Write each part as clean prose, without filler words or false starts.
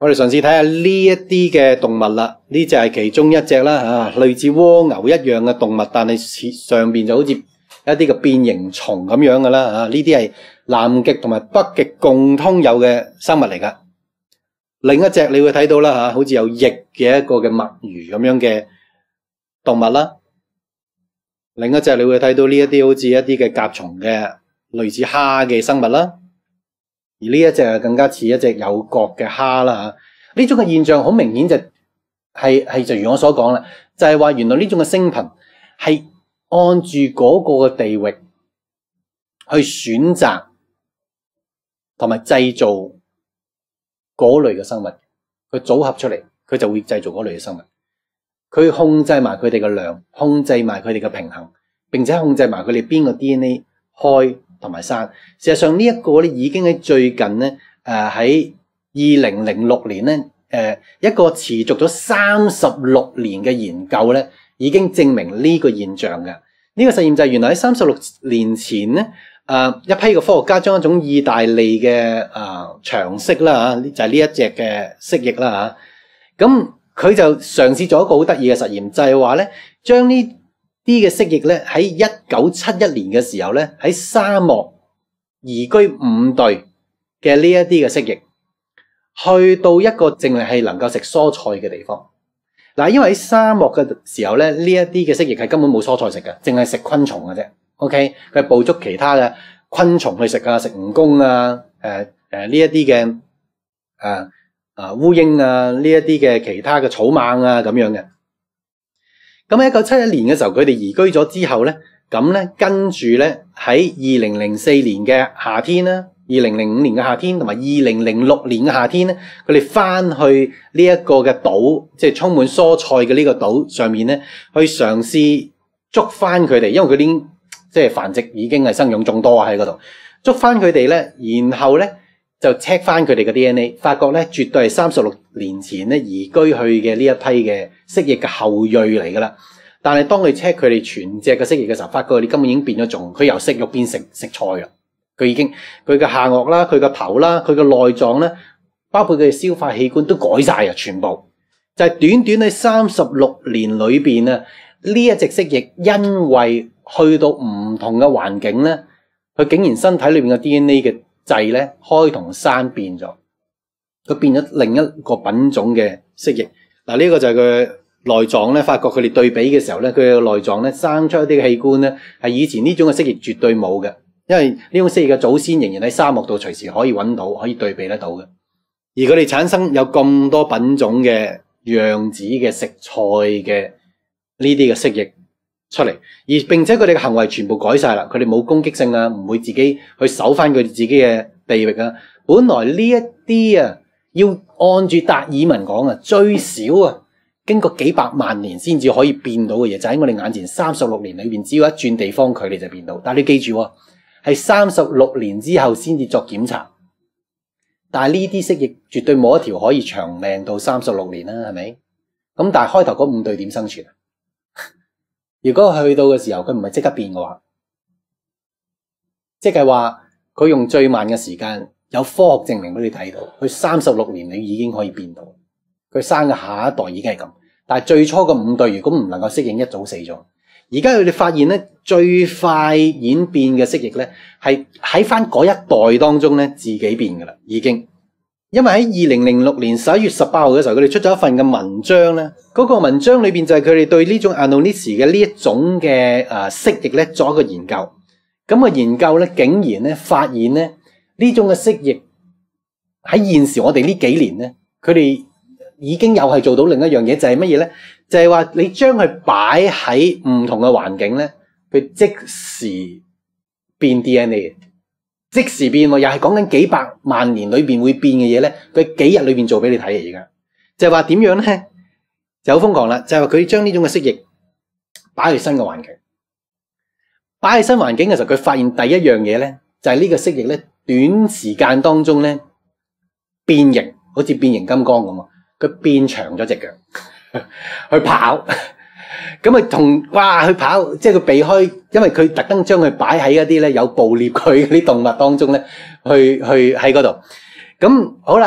我哋嘗試睇下呢一啲嘅動物啦，呢隻係其中一隻啦，類似蝸牛一樣嘅動物，但係上面就好似一啲嘅變形蟲咁樣嘅啦，呢啲係南極同埋北極共通有嘅生物嚟㗎。另一隻你會睇到啦，好似有翼嘅一個嘅墨魚咁樣嘅動物啦。另一隻你會睇到呢一啲好似一啲嘅甲蟲嘅類似蝦嘅生物啦。而呢一隻更加似一隻有角嘅蝦啦。呢種嘅現象好明顯就如我所講啦，就係話原來呢種嘅星頻係按住嗰個嘅地域去選擇同埋製造嗰類嘅生物，佢組合出嚟，佢就會製造嗰類嘅生物。佢控制埋佢哋嘅量，控制埋佢哋嘅平衡，並且控制埋佢哋邊個 DNA 開同埋刪。事實上呢一個咧已經喺最近咧，喺2006年咧，一個持續咗36年嘅研究咧，已經證明呢個現象嘅。呢個實驗就係原來喺36年前咧，一批嘅科學家將一種意大利嘅長蜥啦嚇，就係呢一隻嘅蜥蜴啦嚇。咁佢就嘗試做一個好得意嘅實驗，就係話咧，將呢啲嘅蜥蜴咧喺1971年嘅時候咧，喺沙漠移居5隊嘅呢一啲嘅蜥蜴，去到一個淨係能夠食蔬菜嘅地方。嗱，因為喺沙漠嘅時候咧，呢一啲嘅蜥蜴係根本冇蔬菜食嘅，淨係食昆蟲嘅啫。OK， 佢係捕捉其他嘅昆蟲去食啊，食蜈蚣啊，呢一啲嘅烏蠅啊，呢一啲嘅其他嘅草蜢啊咁樣嘅。咁喺1971年嘅時候，佢哋移居咗之後咧，咁咧跟住咧喺2004年嘅夏天啦，2005年嘅夏天同埋2006年嘅夏天咧，佢哋翻去呢一個嘅島，即係充滿蔬菜嘅呢個島上面咧，去嘗試捉翻佢哋，因為佢已經即係繁殖已經係生養眾多喺嗰度，捉翻佢哋咧，然後咧就 check 翻佢哋嘅 DNA， 發覺咧絕對係36年前咧移居去嘅呢一批嘅蜥蜴嘅後裔嚟噶啦。但係當你 check 佢哋全隻嘅蜥蜴嘅時候，發覺佢哋根本已經變咗種，佢由食肉變成食菜啦。佢已經佢嘅下顎啦、佢嘅頭啦、佢嘅內臟咧，包括佢嘅消化器官都改晒啊！全部就係短短喺36年裏邊啊，呢一隻蜥蜴因為去到唔同嘅環境咧，佢竟然身體裏邊嘅 DNA 嘅掣咧開同閂變咗，佢變咗另一個品種嘅蜥蜴。嗱，呢個就係佢內臟咧，發覺佢哋對比嘅時候咧，佢嘅內臟咧生出一啲嘅器官咧，係以前呢種嘅蜥蜴絕對冇嘅，因為呢種蜥蜴嘅祖先仍然喺沙漠度隨時可以揾到，可以對比得到嘅。而佢哋產生有咁多品種嘅樣子嘅食菜嘅呢啲嘅蜥蜴出嚟，而並且佢哋嘅行為全部改晒啦，佢哋冇攻擊性啊，唔會自己去守翻佢哋自己嘅地域啊。本來呢一啲啊，要按住達爾文講啊，最少啊經過幾百萬年先至可以變到嘅嘢，就喺我哋眼前36年裏邊，只要一轉地方，佢哋就變到。但係你記住喎，係36年之後先至作檢查。但係呢啲蜥蜴絕對冇一條可以長命到36年啦，係咪？咁但係開頭嗰5對點生存啊？如果去到嘅時候佢唔係即刻變嘅話，即係話佢用最慢嘅時間，有科學證明俾你睇到，佢36年你已經可以變到，佢生嘅下一代已經係咁。但係最初嘅5對如果唔能夠適應，一早死咗。而家佢哋發現咧，最快演變嘅蜥蜴咧，係喺翻嗰一代當中咧自己變噶啦，已經。因為喺2006年11月18號嘅時候，佢哋出咗一份嘅文章咧，嗰個文章裏邊就係佢哋對呢種 Anonis 嘅呢一種嘅蜥蜴咧做一個研究。咁個研究咧竟然咧發現咧呢種嘅蜥蜴喺現時我哋呢幾年咧，佢哋已經又係做到另一樣嘢，就係乜嘢咧？就係話你將佢擺喺唔同嘅環境咧，佢即時變 DNA， 即時變喎，又係講緊幾百萬年裏邊會變嘅嘢咧，佢幾日裏邊做俾你睇嘅。而家就係話點樣咧？就好瘋狂啦！就係話佢將呢種嘅蜥蜴擺去新嘅環境，擺喺新環境嘅時候，佢發現第一樣嘢咧，就係呢個蜥蜴咧短時間當中咧變形，好似變形金剛咁啊！佢變長咗隻腳去跑，咁啊同哇去跑，即係佢避開，因為佢特登將佢擺喺一啲咧有捕獵佢嗰啲動物當中咧，去喺嗰度。咁好啦，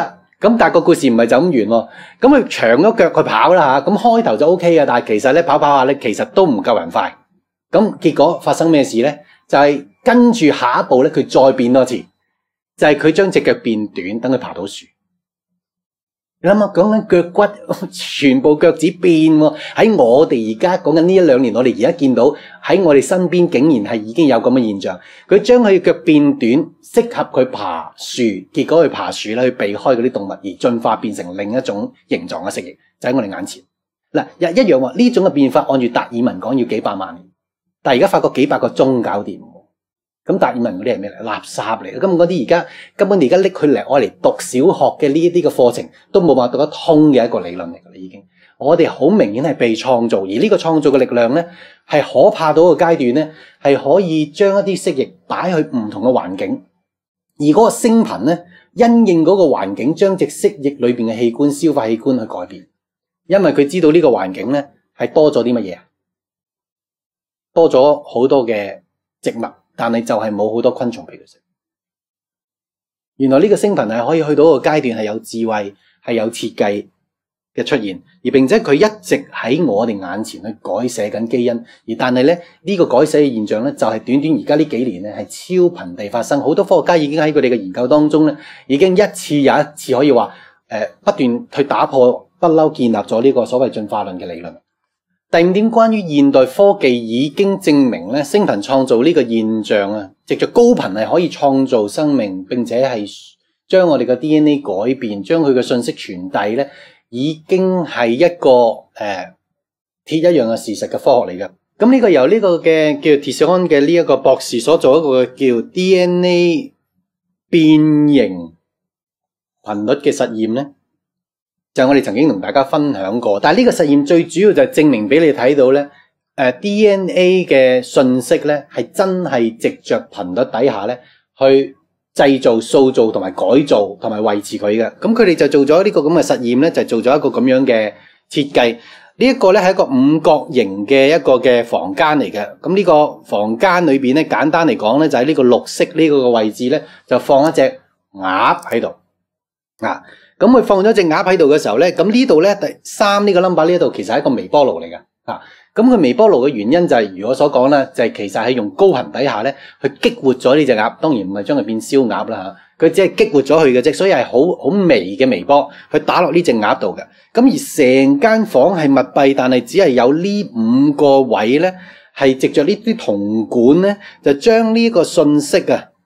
咁但係個故事唔係就咁完喎。咁佢長咗腳去跑啦嚇，咁開頭就 OK 嘅，但係其實咧跑下咧，其實都唔夠人快。咁結果發生咩事咧？就係跟住下一步咧，佢再變多次，就係佢將隻腳變短，等佢爬到樹。你諗下，講緊腳骨，全部腳趾變喎。喺我哋而家講緊呢1-2年，我哋而家見到喺我哋身邊，竟然係已經有咁嘅現象。佢將佢腳變短，適合佢爬樹，結果佢爬樹咧，去避開嗰啲動物，而進化變成另一種形狀嘅蜥蜴，就喺我哋眼前。嗱，一樣喎，呢種嘅變化按住達爾文講要幾百萬年，但係而家發覺幾百個鐘搞掂。咁達爾文嗰啲係咩嚟？垃圾嚟嘅，根本嗰啲根本而家拎佢嚟愛嚟讀小學嘅呢一啲嘅課程，都冇辦法讀得通嘅一個理論嚟㗎啦。已經，我哋好明顯係被創造，而呢個創造嘅力量咧，係可怕到個階段咧，係可以將一啲蜥蜴擺去唔同嘅環境，而嗰個星頻咧，因應嗰個環境，將隻蜥蜴裏邊嘅器官、消化器官去改變，因為佢知道呢個環境咧係多咗啲乜嘢啊？多咗好多嘅植物。但係就係冇好多昆蟲俾佢食。原來呢個星頻係可以去到個階段，係有智慧，係有設計嘅出現，而並且佢一直喺我哋眼前去改寫緊基因。而但係咧呢個改寫嘅現象咧，就係短短而家呢幾年咧係超頻地發生。好多科學家已經喺佢哋嘅研究當中咧，已經一次又一次可以話不斷去打破不嬲建立咗呢個所謂進化論嘅理論。第5點，關於現代科技已經證明咧，星頻創造呢個現象啊，藉着高頻係可以創造生命，並且係將我哋嘅 DNA 改變，將佢嘅信息傳遞咧，已經係一個鐵一樣嘅事實嘅科學嚟㗎。咁呢個由呢個嘅叫鐵士安嘅呢一個博士所做一個叫 DNA 變形頻率嘅實驗咧。就我哋曾經同大家分享過，但係呢個實驗最主要就係證明俾你睇到咧，DNA 嘅信息咧係真係藉着頻率底下咧去製造、塑造同埋改造同埋維持佢嘅。咁佢哋就做咗呢個咁嘅實驗咧，就做咗一個咁樣嘅設計。呢一個咧係一個五角形嘅一個嘅房間嚟嘅。咁呢個房間裏邊咧，簡單嚟講咧，就喺呢個綠色呢個位置咧，就放一隻鴨喺度啊。咁佢放咗隻鴨喺度嘅時候咧，咁呢度咧第3呢個 number 呢度其實係一個微波爐嚟嘅啊。咁佢微波爐嘅原因就係如我所講啦，就係其實係用高頻底下咧去激活咗呢隻鴨，當然唔係將佢變燒鴨啦嚇，佢只係激活咗佢嘅啫，所以係好微嘅微波去打落呢隻鴨度嘅。咁而成間房係密閉，但係只係有呢5個位咧係藉着呢啲銅管咧，就將呢個信息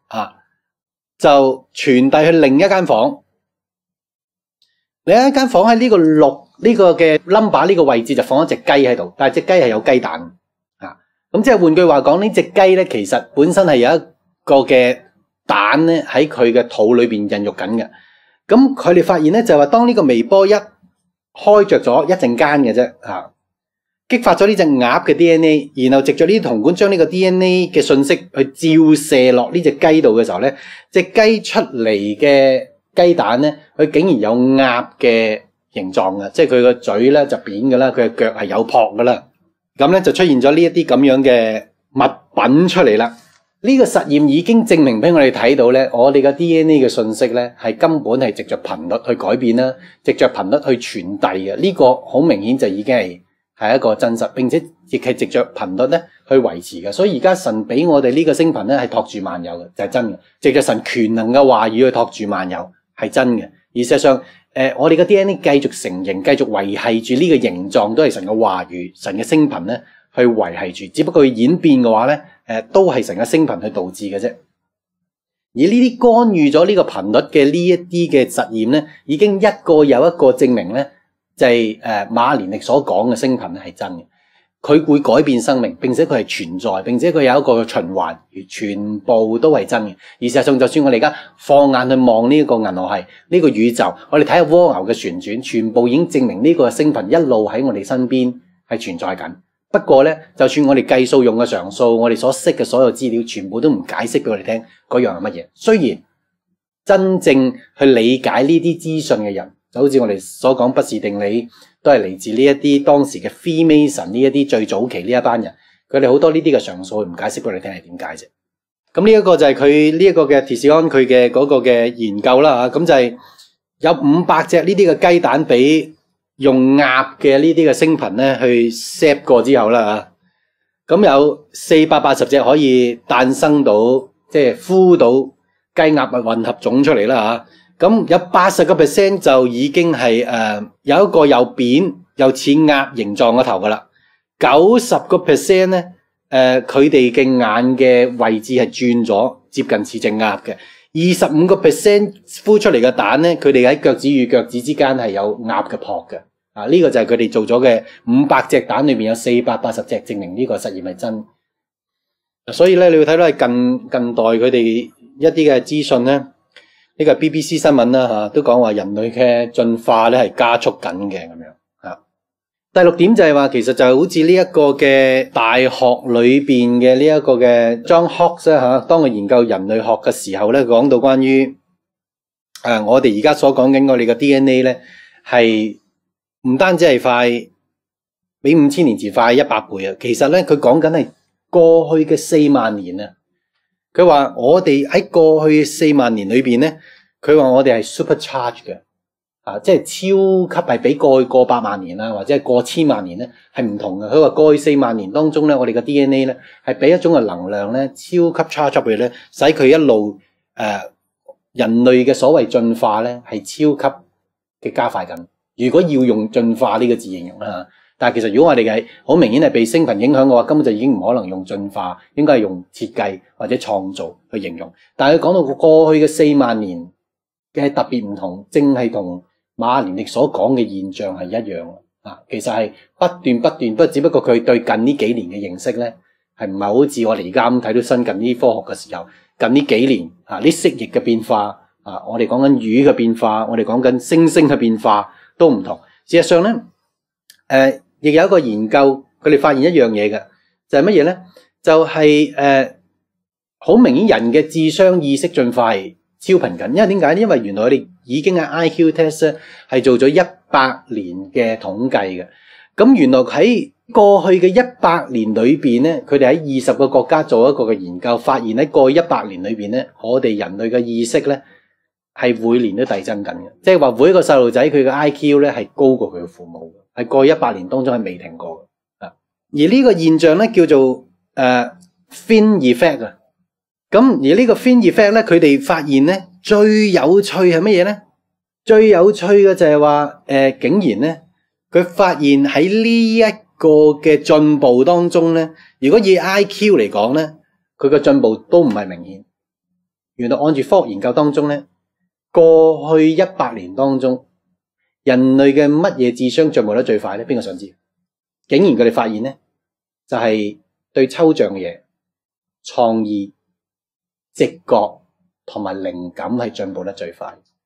就傳遞去另一間房。另一間房喺呢個6呢個嘅 number 呢個位置就放一隻雞喺度，但係隻雞係有雞蛋咁即係換句話講，呢隻雞咧其實本身係有一個嘅蛋咧喺佢嘅肚裏邊孕育緊嘅。咁佢哋發現咧就係話，當呢個微波一開着咗一陣間嘅啫激發咗呢隻鴨嘅 DNA， 然後藉着呢啲銅管將呢個 DNA 嘅信息去照射落呢隻雞度嘅時候咧，隻雞出嚟嘅雞蛋咧，佢竟然有鴨嘅形狀嘅，即係佢個嘴咧就扁嘅啦，佢嘅腳係有蹼嘅啦。咁咧就出現咗呢一啲咁樣嘅物品出嚟啦。呢個實驗已經證明俾我哋睇到咧，我哋嘅 DNA 嘅信息咧係根本係藉着頻率去改變啦，藉着頻率去傳遞嘅。呢個好明顯就已經係一個真實，並且亦係藉着頻率咧去維持嘅。所以而家神俾我哋呢個星頻咧係托住萬有嘅，就係真嘅。藉着神權能嘅話語去托住萬有。係真嘅，而事實上，我哋嘅 DNA 繼續成形，繼續維繫住呢個形狀，都係神嘅話語、神嘅星頻咧去維繫住。只不過佢演變嘅話咧，都係神嘅星頻去導致嘅啫。而呢啲干預咗呢個頻率嘅呢一啲嘅實驗咧，已經一個又一個證明咧，就係馬連力所講嘅星頻咧係真嘅。佢會改變生命，並且佢係存在，並且佢有一個循環，全部都係真嘅。而事實上，就算我哋而家放眼去望呢一個銀河系、呢個宇宙，我哋睇下蝸牛嘅旋轉，全部已經證明呢個星頻一路喺我哋身邊係存在緊。不過咧，就算我哋計數用嘅常數，我哋所識嘅所有資料，全部都唔解釋俾我哋聽嗰樣係乜嘢。雖然真正去理解呢啲資訊嘅人，就好似我哋所講不是定理，都係嚟自呢一啲當時嘅 Freemason 呢一啲最早期呢一班人，佢哋好多呢啲嘅常數唔解釋俾你聽係點解啫。咁呢一個就係佢呢一個嘅鐵士安佢嘅嗰個嘅研究啦嚇，咁就係有500隻呢啲嘅雞蛋俾用鴨嘅呢啲嘅星頻咧去 set 過之後啦嚇，咁有480隻可以誕生到，即係孵到雞鴨嘅混合種出嚟啦嚇。咁有80% 就已經係有一個又扁又似鴨形狀嘅頭噶啦。90% 咧佢哋嘅眼嘅位置係轉咗，接近似隻鴨嘅。25% 孵出嚟嘅蛋咧，佢哋喺腳趾與腳趾之間係有鴨嘅蹼嘅。呢個就係佢哋做咗嘅500隻蛋裏面有480隻，證明呢個實驗係真。所以咧，你會睇到係近代佢哋一啲嘅資訊咧，呢個係 BBC 新聞啦嚇，都講話人類嘅進化咧係加速緊嘅咁樣嚇。第6點就係話，其實就係好似呢一個嘅大學裏邊嘅呢一個嘅 John Hawkes 嚇，當佢研究人類學嘅時候咧，講到關於我哋而家所講緊我哋嘅 DNA 咧係唔單止係快，比5000年前快100倍啊！其實咧，佢講緊係過去嘅4萬年啊。佢話我哋喺過去4萬年裏邊咧，佢話我哋係 supercharge 嘅，即係超級係比過去過百萬年啊，或者係過千萬年咧係唔同嘅。佢話過去4萬年當中咧，我哋嘅 DNA 咧係俾一種嘅能量咧超級 charge up 嘅咧，使佢一路人類嘅所謂進化咧係超級嘅加快緊。如果要用進化呢個字形容啦，但係其實如果我哋係好明顯係被星頻影響嘅話，根本就已經唔可能用進化，應該係用設計或者創造去形容。但係佢講到過去嘅4萬年嘅特別唔同，正係同馬連力所講嘅現象係一樣啊。其實係不斷，只不過佢對近呢幾年嘅認識咧，係唔係好似我哋而家咁睇到新近呢科學嘅時候，近呢幾年呢蜥蜴嘅變化我哋講緊魚嘅變化，我哋講緊猩猩嘅變化。都唔同。事實上咧，亦有一個研究，佢哋發現一樣嘢嘅，就係乜嘢咧？就係好明顯人嘅智商意識進化係超頻緊。因為點解咧？因為原來我哋已經喺 IQ test 咧係做咗100年嘅統計嘅。咁原來喺過去嘅100年裏邊咧，佢哋喺20個國家做一個嘅研究，發現喺過去100年裏邊咧，我哋人類嘅意識咧，係每年都遞增緊嘅，即係話每一個細路仔佢嘅 IQ 咧係高過佢嘅父母嘅，係過去100年當中係未停過嘅。而呢個現象咧叫做Finn effect 啊。咁而呢個 Finn effect 咧，佢哋發現咧最有趣係乜嘢咧？最有趣嘅就係話竟然咧，佢發現喺呢一個嘅進步當中咧，如果以 IQ 嚟講咧，佢嘅進步都唔係明顯。原來按住科學研究當中咧，過去100年當中，人類嘅乜嘢智商進步得最快咧？邊個想知？竟然佢哋發現咧，就係對抽象嘅嘢、創意、直覺同埋靈感係進步得最快。